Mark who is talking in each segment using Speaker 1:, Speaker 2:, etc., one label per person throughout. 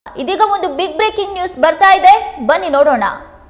Speaker 1: ಇದೀಗ ಒಂದು big breaking news ಬರ್ತಾ ಇದೆ, ಬನ್ನಿ ನೋಡೋಣ.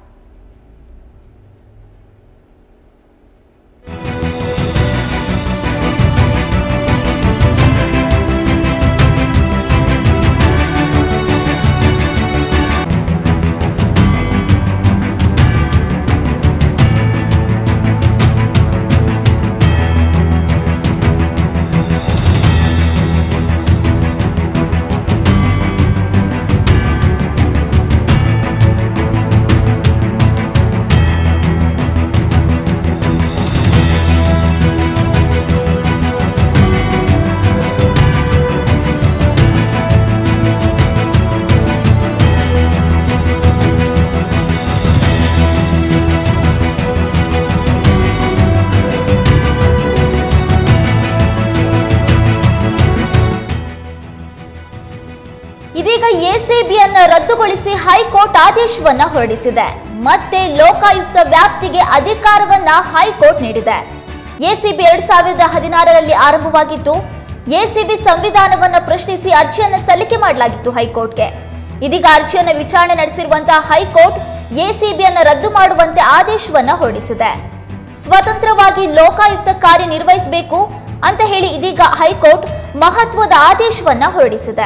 Speaker 1: ಇದೀಗ ಎಸಿಬಿಯನ್ನ ರದ್ದುಗೊಳಿಸಿ ಹೈಕೋರ್ಟ್ ಆದೇಶವನ್ನ ಹೊರಡಿಸಿದೆ. ಮತ್ತೆ ಲೋಕಾಯುಕ್ತ ವ್ಯಾಪ್ತಿಗೆ ಅಧಿಕಾರವನ್ನ ಹೈಕೋರ್ಟ್ ನೀಡಿದೆ. ಎಸಿಬಿ 2016ರಲ್ಲಿ ಆರಂಭವಾಗಿತ್ತು. ಎಸಿಬಿ ಸಂವಿಧಾನವನ್ನ ಪ್ರಶ್ನಿಸಿ ಅರ್ಜಿಯನ್ನು ಸಲ್ಲಿಕೆ ಮಾಡಲಾಗಿತ್ತು ಹೈಕೋರ್ಟ್ಗೆ. ಇದೀಗ ಅರ್ಜಿಯನ್ನು ವಿಚಾರಣೆ ನಡೆಸಿರುವಂತಹ ಹೈಕೋರ್ಟ್ ಎಸಿಬಿಯನ್ನ ರದ್ದು ಮಾಡುವಂತೆ ಆದೇಶವನ್ನ ಹೊರಡಿಸಿದೆ. ಸ್ವತಂತ್ರವಾಗಿ ಲೋಕಾಯುಕ್ತ ಕಾರ್ಯನಿರ್ವಹಿಸಬೇಕು ಅಂತ ಹೇಳಿ ಇದೀಗ ಹೈಕೋರ್ಟ್ ಮಹತ್ವದ ಆದೇಶವನ್ನ ಹೊರಡಿಸಿದೆ.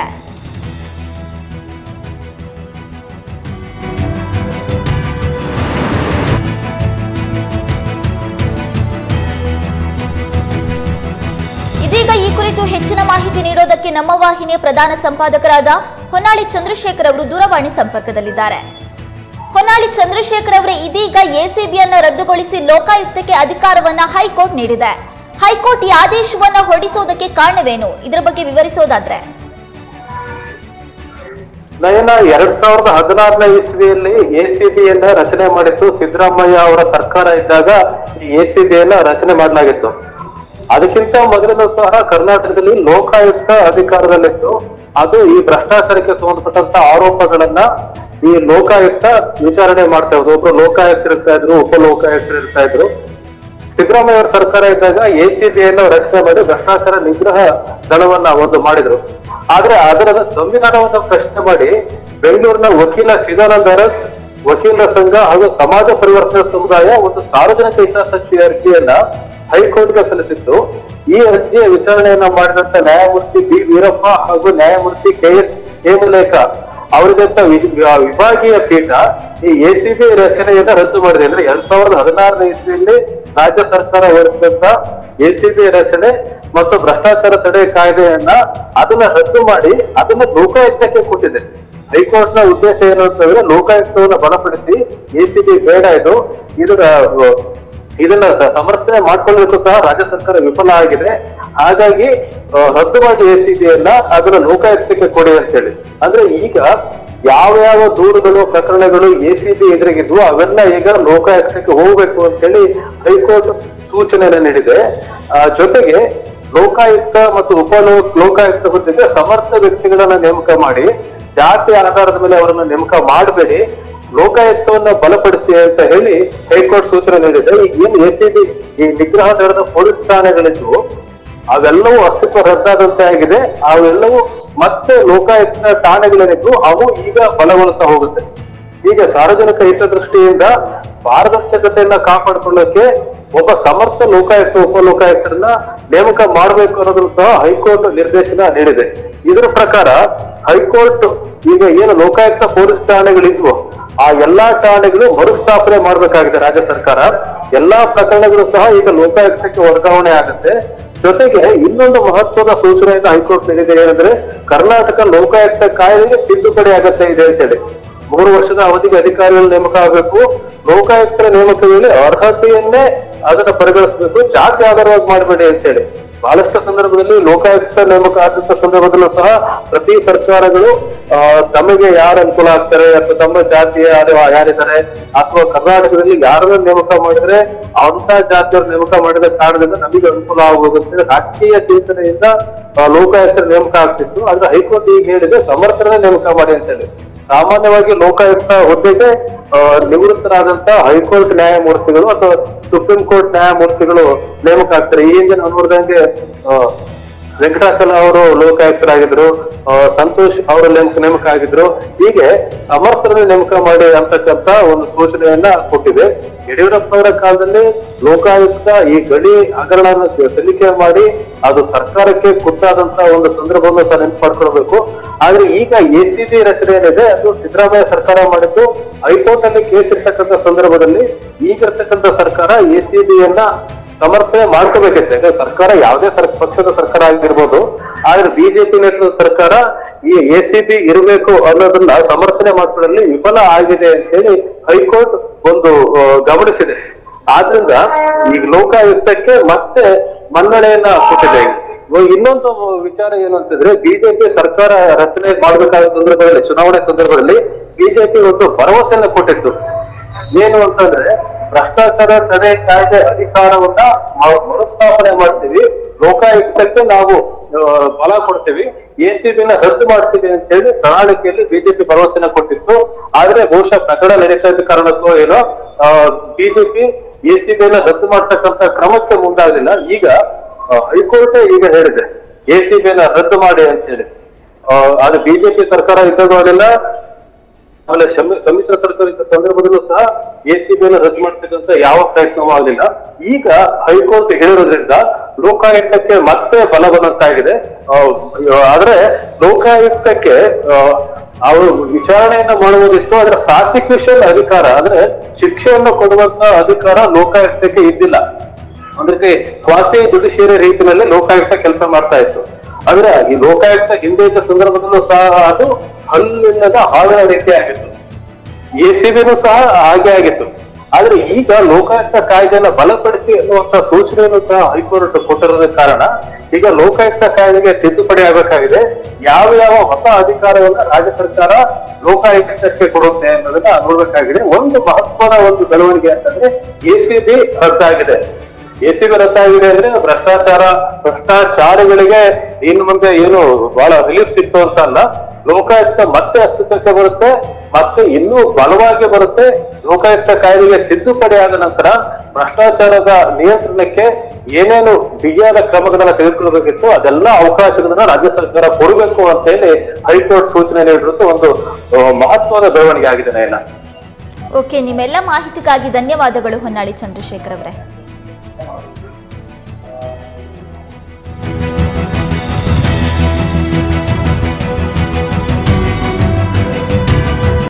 Speaker 1: ಇದೀಗ ಈ ಕುರಿತು ಹೆಚ್ಚಿನ ಮಾಹಿತಿ ನೀಡೋದಕ್ಕೆ ನಮ್ಮ ವಾಹಿನಿಯ ಪ್ರಧಾನ ಸಂಪಾದಕರಾದ ಹೊನ್ನಾಳಿ ಚಂದ್ರಶೇಖರ್ ಅವರು ದೂರವಾಣಿ ಸಂಪರ್ಕದಲ್ಲಿದ್ದಾರೆ. ಹೊನ್ನಾಳಿ ಚಂದ್ರಶೇಖರ್ ಅವರೇ, ಇದೀಗ ಎಸಿಬಿಯನ್ನ ರದ್ದುಗೊಳಿಸಿ ಲೋಕಾಯುಕ್ತಕ್ಕೆ ಅಧಿಕಾರವನ್ನ ಹೈಕೋರ್ಟ್ ನೀಡಿದೆ. ಹೈಕೋರ್ಟ್ ಈ ಆದೇಶವನ್ನ ಹೊರಡಿಸೋದಕ್ಕೆ ಕಾರಣವೇನು, ಇದರ ಬಗ್ಗೆ ವಿವರಿಸೋದಾದ್ರೆ?
Speaker 2: ನಯನ 2016ನೇ ಇಸ್ವಿಯಲ್ಲಿ ಎಸಿಬಿಯನ್ನ ರಚನೆ ಮಾಡಿತ್ತು. ಸಿದ್ದರಾಮಯ್ಯ ಅವರ ಸರ್ಕಾರ ಇದ್ದಾಗ ಈ ಎಸಿಬಿಯನ್ನ ರಚನೆ ಮಾಡಲಾಗಿತ್ತು. ಅದಕ್ಕಿಂತ ಮೊದಲು ಸಹ ಕರ್ನಾಟಕದಲ್ಲಿ ಲೋಕಾಯುಕ್ತ ಅಧಿಕಾರದಲ್ಲಿತ್ತು. ಅದು ಈ ಭ್ರಷ್ಟಾಚಾರಕ್ಕೆ ಸಂಬಂಧಪಟ್ಟಂತ ಆರೋಪಗಳನ್ನ ಈ ಲೋಕಾಯುಕ್ತ ವಿಚಾರಣೆ ಮಾಡ್ತಾ ಇದ್ರು. ಒಬ್ರು ಲೋಕಾಯುಕ್ತರು ಇರ್ತಾ ಇದ್ರು, ಉಪ ಲೋಕಾಯುಕ್ತರು ಇರ್ತಾ ಇದ್ರು. ಸಿದ್ದರಾಮಯ್ಯ ಅವರ ಸರ್ಕಾರ ಇದ್ದಾಗ ಎಸಿಬಿಯನ್ನು ರಚನೆ ಮಾಡಿ ಭ್ರಷ್ಟಾಚಾರ ನಿಗ್ರಹ ದಳವನ್ನ ಒಂದು ಮಾಡಿದ್ರು. ಆದ್ರೆ ಅದರ ಸಂವಿಧಾನವನ್ನು ಪ್ರಶ್ನೆ ಮಾಡಿ ಬೆಂಗಳೂರಿನ ವಕೀಲ ಚಿದಾನಂದ ಅರಸ್, ವಕೀಲರ ಸಂಘ ಹಾಗೂ ಸಮಾಜ ಪರಿವರ್ತನಾ ಸಮುದಾಯ ಒಂದು ಸಾರ್ವಜನಿಕ ಹಿತಾಸಕ್ತಿ ಅರ್ಜಿಯನ್ನ ಹೈಕೋರ್ಟ್ಗೆ ಸಲ್ಲಿಸಿತ್ತು. ಈ ಅರ್ಜಿಯ ವಿಚಾರಣೆಯನ್ನ ಮಾಡಿದಂತ ನ್ಯಾಯಮೂರ್ತಿ ಬಿ ವೀರಪ್ಪ ಹಾಗೂ ನ್ಯಾಯಮೂರ್ತಿ KS ಹೇಮಲೇಖ ಅವರಿದಂತ ವಿಭಾಗೀಯ ಪೀಠ ಈ ಎಸಿಬಿ ರಚನೆಯನ್ನ ರದ್ದು ಮಾಡಿದೆ. ಅಂದ್ರೆ 2016ನೇ ಇಸ್ವಿಯಲ್ಲಿ ರಾಜ್ಯ ಸರ್ಕಾರ ಹೊರಡಿಸಿದಂತ ಎಸಿಬಿ ರಚನೆ ಮತ್ತು ಭ್ರಷ್ಟಾಚಾರ ತಡೆ ಕಾಯ್ದೆಯನ್ನ ಅದನ್ನ ರದ್ದು ಮಾಡಿ ಅದನ್ನ ಲೋಕಾಯುಕ್ತಕ್ಕೆ ಕೊಟ್ಟಿದೆ. ಹೈಕೋರ್ಟ್ ನ ಉದ್ದೇಶ ಏನು ಅಂತಂದ್ರೆ ಲೋಕಾಯುಕ್ತವನ್ನ ಬಲಪಡಿಸಿ ಎಸಿಬಿ ಬೇಡ ಇದನ್ನ ಸಮರ್ಥನೆ ಮಾಡ್ಕೊಳ್ಳೋದಕ್ಕೂ ಸಹ ರಾಜ್ಯ ಸರ್ಕಾರ ವಿಫಲ ಆಗಿದೆ. ಹಾಗಾಗಿ ರದ್ದು ಮಾಡಿ ಎಸಿಬಿಯನ್ನ ಅದನ್ನ ಲೋಕಾಯುಕ್ತಕ್ಕೆ ಕೊಡಿ ಅಂತ ಹೇಳಿ. ಅಂದ್ರೆ ಈಗ ಯಾವ ದೂರುಗಳು ಪ್ರಕರಣಗಳು ಎಸಿಬಿ ಎದುರಿಗಿದ್ವು ಅವೆಲ್ಲ ಈಗ ಲೋಕಾಯುಕ್ತಕ್ಕೆ ಹೋಗ್ಬೇಕು ಅಂತ ಹೇಳಿ ಹೈಕೋರ್ಟ್ ಸೂಚನೆಯನ್ನು ನೀಡಿದೆ. ಜೊತೆಗೆ ಲೋಕಾಯುಕ್ತ ಮತ್ತು ಲೋಕಾಯುಕ್ತ ಹುದ್ದೆಗೆ ಸಮರ್ಥ ವ್ಯಕ್ತಿಗಳನ್ನ ನೇಮಕ ಮಾಡಿ ಜಾತಿ ಆಧಾರದ ಮೇಲೆ ಅವರನ್ನ ನೇಮಕ ಮಾಡಬೇಡಿ, ಲೋಕಾಯುಕ್ತವನ್ನ ಬಲಪಡಿಸಿ ಅಂತ ಹೇಳಿ ಹೈಕೋರ್ಟ್ ಸೂಚನೆ ನೀಡಿದೆ. ಈಗ ಏನು ಎಸಿಬಿ ಈ ನಿಗ್ರಹ ದಳದ ಪೊಲೀಸ್ ಠಾಣೆಗಳಿದ್ವು ಅವೆಲ್ಲವೂ ಅಸ್ತಿತ್ವ ರದ್ದಾದಂತೆ ಆಗಿದೆ. ಅವೆಲ್ಲವೂ ಮತ್ತೆ ಲೋಕಾಯುಕ್ತ ಠಾಣೆಗಳೇನಿದ್ವು ಅವು ಈಗ ಬಲಗೊಳ್ತಾ ಹೋಗುತ್ತೆ. ಈಗ ಸಾರ್ವಜನಿಕ ಹಿತದೃಷ್ಟಿಯಿಂದ ಪಾರದರ್ಶಕತೆಯನ್ನ ಕಾಪಾಡಿಕೊಳ್ಳಕ್ಕೆ ಒಬ್ಬ ಸಮರ್ಥ ಲೋಕಾಯುಕ್ತ ಉಪ ಲೋಕಾಯುಕ್ತರನ್ನ ನೇಮಕ ಮಾಡಬೇಕು ಅನ್ನೋದನ್ನು ಸಹ ಹೈಕೋರ್ಟ್ ನಿರ್ದೇಶನ ನೀಡಿದೆ. ಇದರ ಪ್ರಕಾರ ಹೈಕೋರ್ಟ್ ಈಗ ಏನು ಲೋಕಾಯುಕ್ತ ಪೊಲೀಸ್ ಠಾಣೆಗಳಿದ್ವು ಆ ಎಲ್ಲಾ ಠಾಣೆಗಳು ಮರುಸ್ಥಾಪನೆ ಮಾಡಬೇಕಾಗಿದೆ ರಾಜ್ಯ ಸರ್ಕಾರ. ಎಲ್ಲಾ ಪ್ರಕರಣಗಳು ಸಹ ಈಗ ಲೋಕಾಯುಕ್ತಕ್ಕೆ ವರ್ಗಾವಣೆ ಆಗುತ್ತೆ. ಜೊತೆಗೆ ಇನ್ನೊಂದು ಮಹತ್ವದ ಸೂಚನೆಯನ್ನು ಹೈಕೋರ್ಟ್ ನೀಡಿದೆ. ಏನಂದ್ರೆ ಕರ್ನಾಟಕ ಲೋಕಾಯುಕ್ತ ಕಾಯ್ದೆಗೆ ತಿದ್ದುಪಡಿ ಅಗತ್ಯ ಇದೆ ಅಂತೇಳಿ 3 ವರ್ಷದ ಅವಧಿಗೆ ಅಧಿಕಾರಿಗಳು ನೇಮಕ ಆಗಬೇಕು. ಲೋಕಾಯುಕ್ತರ ನೇಮಕ ವೇಳೆ ಅರ್ಹತೆಯನ್ನೇ ಅದನ್ನ ಪರಿಗಣಿಸಬೇಕು, ಜಾತಿ ಆಧಾರವಾಗಿ ಮಾಡಬೇಡಿ ಅಂತೇಳಿ. ಬಹಳಷ್ಟು ಸಂದರ್ಭದಲ್ಲಿ ಲೋಕಾಯುಕ್ತ ನೇಮಕ ಆದಂತ ಸಂದರ್ಭದಲ್ಲೂ ಸಹ ಪ್ರತಿ ಸರ್ಕಾರಗಳು ತಮಗೆ ಯಾರು ಅನುಕೂಲ ಆಗ್ತಾರೆ ಅಥವಾ ತಮ್ಮ ಜಾತಿಯ ಯಾರಿದ್ದಾರೆ ಅಥವಾ ಕರ್ನಾಟಕದಲ್ಲಿ ಯಾರನ್ನ ನೇಮಕ ಮಾಡಿದ್ರೆ ಅಂತ ಜಾತಿಯವ್ರ ನೇಮಕ ಮಾಡಿದ ಕಾರಣದಿಂದ ನಮಗೆ ಅನುಕೂಲ ಆಗುವಂತೆ ರಾಜಕೀಯ ಚಿಂತನೆಯಿಂದ ಲೋಕಾಯುಕ್ತರ ನೇಮಕ ಆಗ್ತಿತ್ತು. ಆದ್ರೆ ಹೈಕೋರ್ಟ್ ಈಗ ಹೇಳಿದೆ ಸಮರ್ಥನೆ ನೇಮಕ ಮಾಡಿ ಅಂತ ಹೇಳಿ. ಸಾಮಾನ್ಯವಾಗಿ ಲೋಕಾಯುಕ್ತ ಹುದ್ದೆಗೆ ನಿವೃತ್ತರಾದಂತ ಹೈಕೋರ್ಟ್ ನ್ಯಾಯಮೂರ್ತಿಗಳು ಅಥವಾ ಸುಪ್ರೀಂ ಕೋರ್ಟ್ ನ್ಯಾಯಮೂರ್ತಿಗಳು ನೇಮಕ ಆಗ್ತಾರೆ. ಈ ಹಿಂದೆ ನಾವು ನೋಡಿದಂಗೆ ವೆಂಕಟಾಚಲ ಅವರು ಲೋಕಾಯುಕ್ತರಾಗಿದ್ರು, ಸಂತೋಷ್ ಅವರು ನೇಮಕ ಆಗಿದ್ರು. ಹೀಗೆ ಸಮರ್ಥರನ್ನು ನೇಮಕ ಮಾಡಿ ಅಂತಕ್ಕಂತ ಒಂದು ಸೂಚನೆಯನ್ನ ಕೊಟ್ಟಿದೆ. ಯಡಿಯೂರಪ್ಪ ಅವರ ಕಾಲದಲ್ಲಿ ಲೋಕಾಯುಕ್ತ ಈ ಗಡಿ ಹಗರಣ ತನಿಖೆ ಮಾಡಿ ಅದು ಸರ್ಕಾರಕ್ಕೆ ಗೊತ್ತಾದಂತ ಒಂದು ಸಂದರ್ಭವನ್ನು ಸಹ ನೆನಪು ಮಾಡ್ಕೊಳ್ಬೇಕು. ಆದ್ರೆ ಈಗ ಎಸಿಬಿ ರಚನೆ ಏನಿದೆ ಅದು ಸಿದ್ದರಾಮಯ್ಯ ಸರ್ಕಾರ ಮಾಡಿದ್ದು ಹೈಕೋರ್ಟ್ ಅಲ್ಲಿ ಕೇಸ್ ಇರ್ತಕ್ಕಂಥ ಸಂದರ್ಭದಲ್ಲಿ ಈಗಿರ್ತಕ್ಕಂಥ ಸರ್ಕಾರ ಎಸಿಬಿಯನ್ನ ಸಮರ್ಥನೆ ಮಾಡ್ಕೋಬೇಕಿತ್ತು. ಯಾಕಂದ್ರೆ ಸರ್ಕಾರ ಯಾವುದೇ ಪಕ್ಷದ ಸರ್ಕಾರ ಆಗಿರ್ಬೋದು, ಆದ್ರೆ ಬಿಜೆಪಿ ನೇತೃತ್ವದ ಸರ್ಕಾರ ಈ ಎಸಿಬಿ ಇರಬೇಕು ಅನ್ನೋದನ್ನ ಸಮರ್ಥನೆ ಮಾಡ್ಕೊಳ್ಳಲ್ಲಿ ವಿಫಲ ಆಗಿದೆ ಅಂತ ಹೇಳಿ ಹೈಕೋರ್ಟ್ ಒಂದು ಗಮನಿಸಿದೆ. ಆದ್ರಿಂದ ಈಗ ಲೋಕಾಯುಕ್ತಕ್ಕೆ ಮತ್ತೆ ಮನ್ನಣೆಯನ್ನ ಕೊಟ್ಟಿದೆ. ಇನ್ನೊಂದು ವಿಚಾರ ಏನು ಅಂತಂದ್ರೆ, ಬಿಜೆಪಿ ಸರ್ಕಾರ ರಚನೆ ಮಾಡಬೇಕಾದ ಸಂದರ್ಭದಲ್ಲಿ, ಚುನಾವಣೆ ಸಂದರ್ಭದಲ್ಲಿ ಬಿಜೆಪಿ ಒಂದು ಭರವಸೆಯನ್ನ ಕೊಟ್ಟಿತ್ತು. ಏನು ಅಂತಂದ್ರೆ, ಭ್ರಷ್ಟಾಚಾರ ತಡೆ ಕಾಯ್ದೆ ಅಧಿಕಾರವನ್ನ ಮರುಸ್ಥಾಪನೆ ಮಾಡ್ತೀವಿ, ಲೋಕಾಯುಕ್ತಕ್ಕೆ ನಾವು ಬಲ ಕೊಡ್ತೀವಿ, ಎಸಿಬಿನ ರದ್ದು ಮಾಡ್ತೀವಿ ಅಂತ ಹೇಳಿ ಪ್ರಣಾಳಿಕೆಯಲ್ಲಿ ಬಿಜೆಪಿ ಭರವಸೆನ ಕೊಟ್ಟಿತ್ತು. ಆದ್ರೆ ಬಹುಶಃ ಪ್ರಕರಣ ನಡೀತಾ ಇದ್ದ ಕಾರಣಕ್ಕೋ ಏನೋ ಬಿಜೆಪಿ ಎಸಿಬಿನ ರದ್ದು ಮಾಡ್ತಕ್ಕಂಥ ಕ್ರಮಕ್ಕೆ ಮುಂದಾಗಲಿಲ್ಲ. ಈಗ ಹೈಕೋರ್ಟ್ ಈಗ ಹೇಳಿದೆ ಎಸಿಬಿನ ರದ್ದು ಮಾಡಿ ಅಂತ ಹೇಳಿ. ಅದು ಬಿಜೆಪಿ ಸರ್ಕಾರ ಇದ್ದಾಗಲೆಲ್ಲ, ಆಮೇಲೆ ಸಮ್ಮಿಶ್ರ ಸರ್ಕಾರ ಇದ್ದ ಸಂದರ್ಭದಲ್ಲೂ ಸಹ ಎಸಿಬಿಯನ್ನು ರದ್ದು ಮಾಡ್ತಕ್ಕಂಥ ಯಾವ ಪ್ರಯತ್ನವೂ ಆಗಲಿಲ್ಲ. ಈಗ ಹೈಕೋರ್ಟ್ ಹೇಳಿರೋದ್ರಿಂದ ಲೋಕಾಯುಕ್ತಕ್ಕೆ ಮತ್ತೆ ಬಲ ಬಂದಂತಾಗಿದೆ. ಆದ್ರೆ ಲೋಕಾಯುಕ್ತಕ್ಕೆ ಅವರು ವಿಚಾರಣೆಯನ್ನ ಮಾಡುವುದಿತ್ತು, ಅದರ ಪ್ರಾಸಿಕ್ಯೂಷನ್ ಅಧಿಕಾರ ಅಂದ್ರೆ ಶಿಕ್ಷೆಯನ್ನು ಕೊಡುವಂತ ಅಧಿಕಾರ ಲೋಕಾಯುಕ್ತಕ್ಕೆ ಇದ್ದಿಲ್ಲ. ಅಂದ್ರೆ ಕ್ವಾಸಿ ಜುಡಿಷಿಯರಿ ರೀತಿಯಲ್ಲಿ ಲೋಕಾಯುಕ್ತ ಕೆಲಸ ಮಾಡ್ತಾ ಇತ್ತು. ಆದ್ರೆ ಈ ಲೋಕಾಯುಕ್ತ ಹಿಂದೆ ಇದ್ದ ಸಂದರ್ಭದಲ್ಲೂ ಸಹ ಅದು ಹಲ್ಲಿಲ್ಲದ ಹಾವಿನ ರೀತಿ ಆಗಿತ್ತು. ಎಸಿಬಿನೂ ಸಹ ಹಾಗೆ ಆಗಿತ್ತು. ಆದ್ರೆ ಈಗ ಲೋಕಾಯುಕ್ತ ಕಾಯ್ದೆಯನ್ನು ಬಲಪಡಿಸಿ ಅನ್ನುವಂತ ಸೂಚನೆಯನ್ನು ಸಹ ಹೈಕೋರ್ಟ್ ಕೊಟ್ಟಿರೋದ ಕಾರಣ ಈಗ ಲೋಕಾಯುಕ್ತ ಕಾಯ್ದೆಗೆ ತಿದ್ದುಪಡಿ ಆಗಬೇಕಾಗಿದೆ. ಯಾವ ಯಾವ ಹೊಸ ಅಧಿಕಾರವನ್ನ ರಾಜ್ಯ ಸರ್ಕಾರ ಲೋಕಾಯುಕ್ತಕ್ಕೆ ಕೊಡುತ್ತೆ ಅನ್ನೋದನ್ನ ನೋಡ್ಬೇಕಾಗಿದೆ. ಒಂದು ಮಹತ್ವದ ಒಂದು ಬೆಳವಣಿಗೆ ಅಂತಂದ್ರೆ ಎಸಿಬಿ ರದ್ದಾಗಿದೆ. ಎಸಿಬಿ ರದ್ದಾಗಿದೆ ಅಂದ್ರೆ ಭ್ರಷ್ಟಾಚಾರಿಗಳಿಗೆ ಇನ್ನು ಮುಂದೆ ಏನು ಬಹಳ ರಿಲೀಫ್ ಸಿಕ್ತು ಅಂತ ಅಲ್ಲ, ಲೋಕಾಯುಕ್ತ ಮತ್ತೆ ಅಸ್ತಿತ್ವಕ್ಕೆ ಬರುತ್ತೆ, ಮತ್ತೆ ಇನ್ನೂ ಬಲವಾಗಿ ಬರುತ್ತೆ. ಲೋಕಾಯುಕ್ತ ಕಾಯ್ದೆಗೆ ತಿದ್ದುಪಡಿ ಆದ ನಂತರ ಭ್ರಷ್ಟಾಚಾರದ ನಿಯಂತ್ರಣಕ್ಕೆ ಏನೇನು ಬಿಗಿಯಾದ ಕ್ರಮಗಳನ್ನ ತೆಗೆದುಕೊಳ್ಳಬೇಕಿತ್ತು ಅದೆಲ್ಲ ಅವಕಾಶಗಳನ್ನ ರಾಜ್ಯ ಸರ್ಕಾರ ಕೊಡಬೇಕು ಅಂತ ಹೇಳಿ ಹೈಕೋರ್ಟ್ ಸೂಚನೆ ನೀಡಿರುವುದು ಒಂದು ಮಹತ್ವದ ಬೆಳವಣಿಗೆ ಆಗಿದೆ.
Speaker 1: ಓಕೆ, ನಿಮ್ಮೆಲ್ಲ ಮಾಹಿತಿಗಾಗಿ ಧನ್ಯವಾದಗಳು ಹೊನ್ನಾಳಿ ಚಂದ್ರಶೇಖರ್ ಅವರೇ.